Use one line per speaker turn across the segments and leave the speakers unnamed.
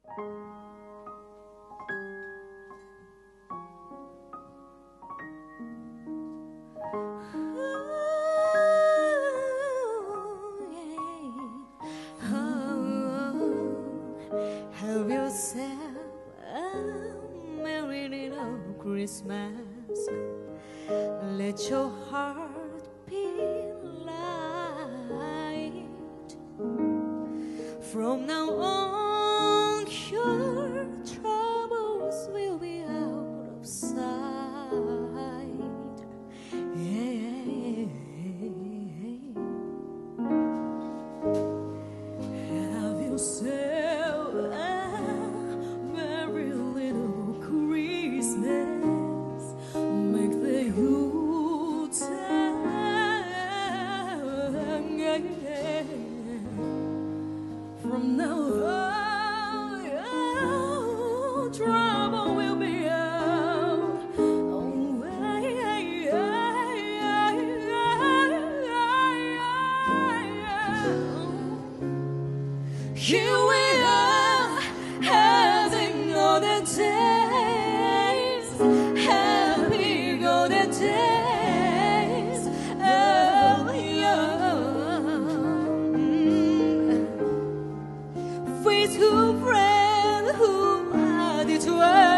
Have yourself a merry little Christmas. Let your heart be light. From now on, your troubles will be out of sight. Yeah. Have yourself a merry little Christmas. Make the Yuletide. From now on, trouble will be out. Here we are, having golden days, happy golden days. Oh, yeah. Faithful friend who are the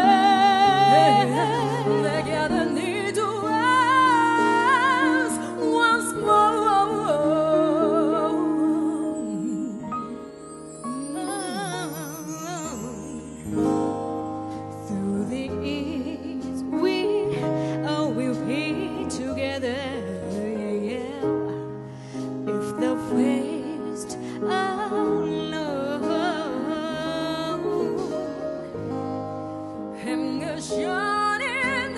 twins, together need to ask once more. Through the years we will be together, yeah. If the waste are and a shining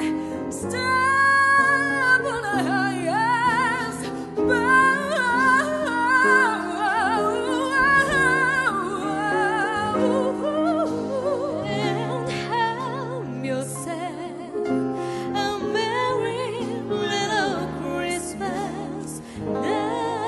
star on the highest bough. And have yourself a merry little Christmas now.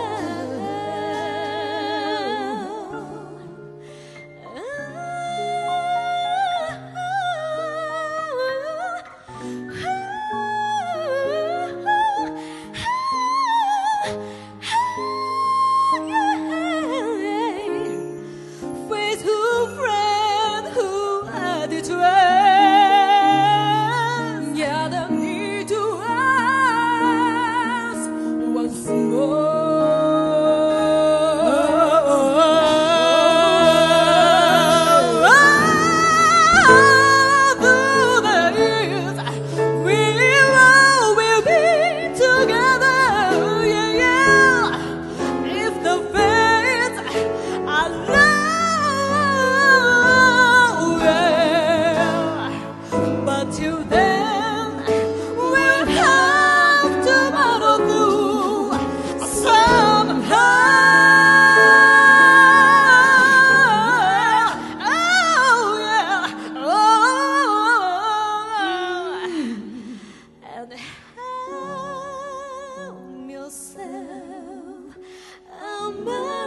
Faithful friend who are the twins, gather me to ask once more. Through the years, we will be together, yeah, yeah. If the fates are low, yeah. But till then, we'll have to muddle through somehow. Oh, yeah. Oh, and have yourself a